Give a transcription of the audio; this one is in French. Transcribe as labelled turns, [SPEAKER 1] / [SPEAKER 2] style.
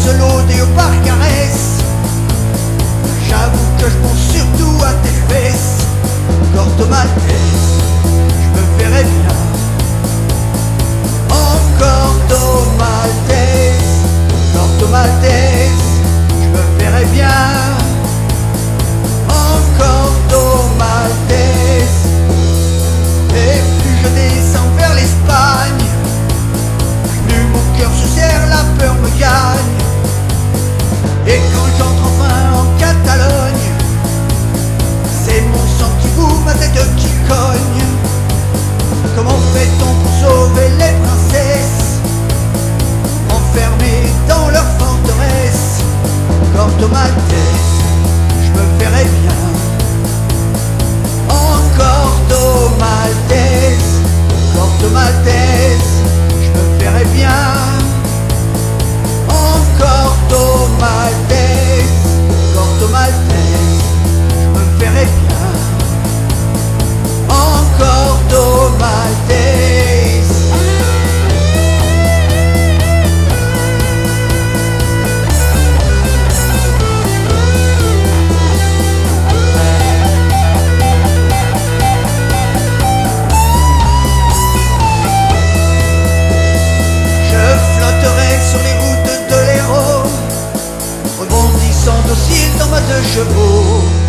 [SPEAKER 1] ce lot des léopards caresse. J'avoue que je pense surtout à tes fesses. Corto Maltese, je me verrais bien. Encore Corto Maltese, Corto Maltese, je me verrais bien. Encore Corto Maltese. Et plus je descends vers l'Espagne, plus mon cœur se serre, la peur me gagne. Et quand j'entre enfin en Catalogne, c'est mon sang qui boue, ma tête qui cogne. Comment fait-on pour sauver les princesses enfermées dans leur forteresse? Corto Maltese, je me verrais bien. Encore Corto Maltese, Corto Maltese, je me verrais bien. Encore Corto Maltese, Corto Maltese, je me verrais bien. Encore Corto Maltese. Sur les routes de l'Hérault, rebondissant docile dans ma 2 chevaux.